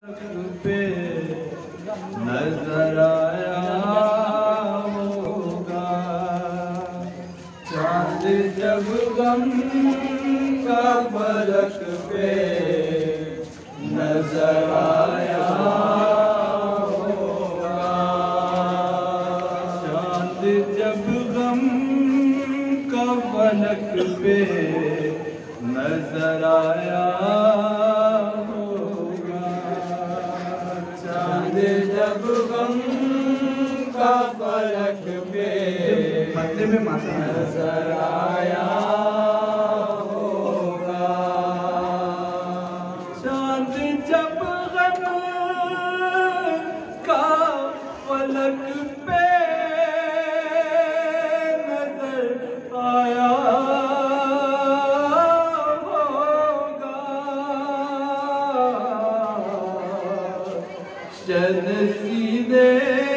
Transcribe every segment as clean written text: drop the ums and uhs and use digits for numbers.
पे नजर आया होगा चांद जब गम का फलक पे नजर आया होगा। चांद जब गम का फलक पे नजर आया जब गम का फलक पे मतलब में माता नजर आया होगा। चांद जब गम का फलक पे नजर आया चन सीने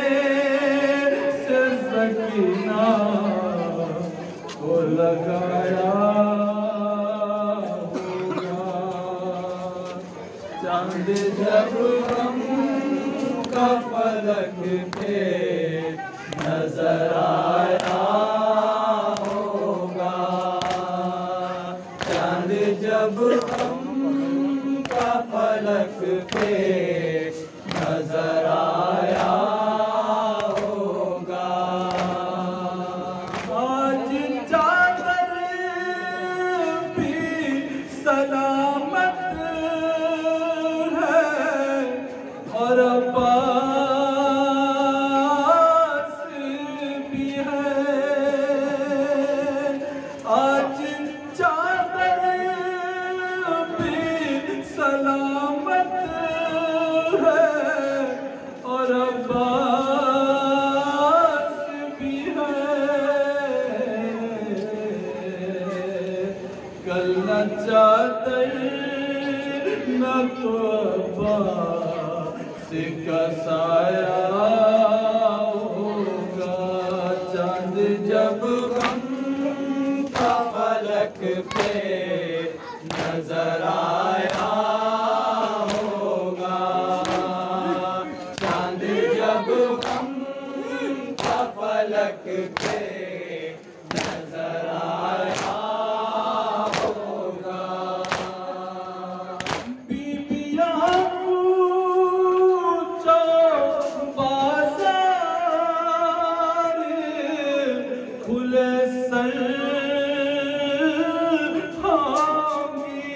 से सकीना को लगाया होगा। चांद जब गम का फलक पे नजर आया होगा। चांद जब गम का फलक पे नजर आया होगा। आज चादर भी सलामत है और अब्बास भी है। आज चादर भी सलामत और अब्बास भी है। कल न चादर न तो अब्बास का साया होगा। चांद जब गम का फलक पे नजर आया फलक पे नजर आया होगा। बीबियां पूछो बाजार खुले सर होंगी।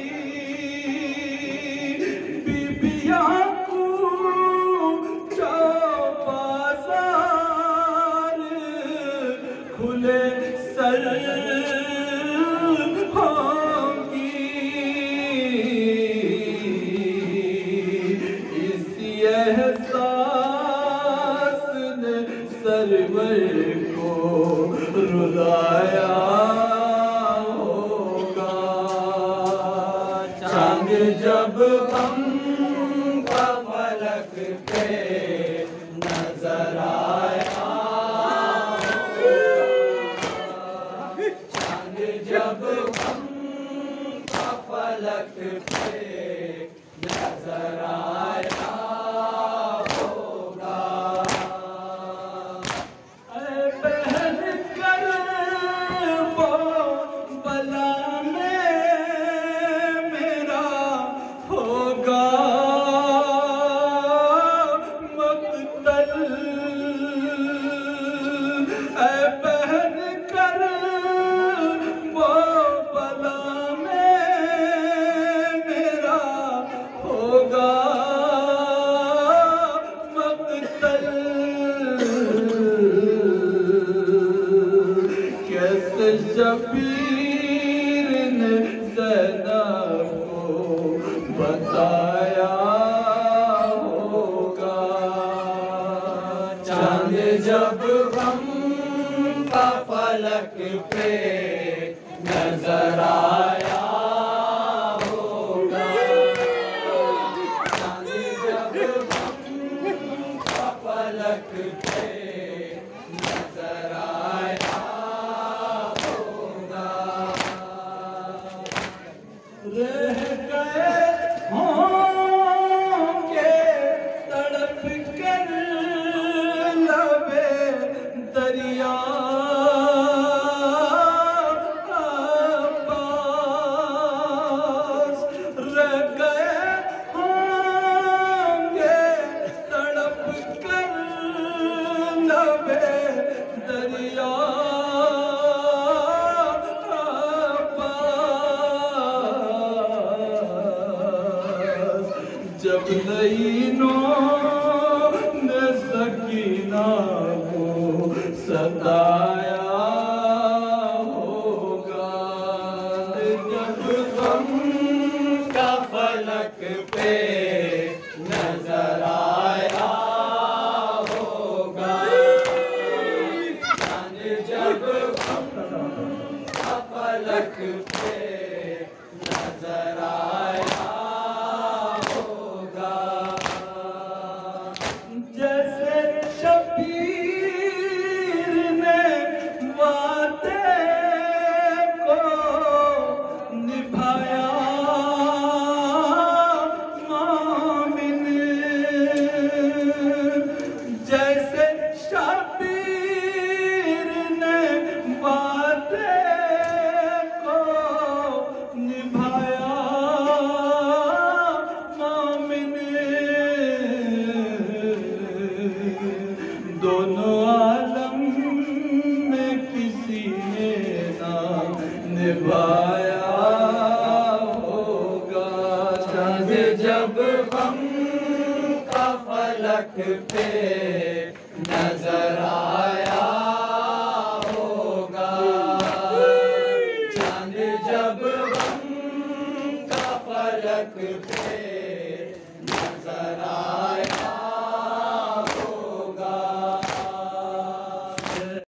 बीबियां खुले सर होंगी। इसी एहसास ने सरवर को रुलाया होगा। चांद जब गम का फलक पे नजर आया जब गम का फलक पे नजर आया होगा। अरे पहन कर वो बला में मेरा होगा मक़तल। पहन कर वो बला में मेरा होगा मक़तल। कैसे शबीर ने ज़ैनब को बताया होगा। चांद जब गम का फलक पे नजर आया होगा। चांद जब गम का फलक पे नजर आया होगा। रह गए हों जब नईनों ने सकीना को सताया होगा, जब गम का फलक पे नजर आया होगा, जब गम का फलक पे नजर आया होगा, जैसे शबीर ने वादे को निभाया मोमिन, जैसे शबीर ने वादे को निभाया मोमिन, दोनों आलम में किसी ने ना निभाया होगा, चांद जब हम का फलक पे नजर आया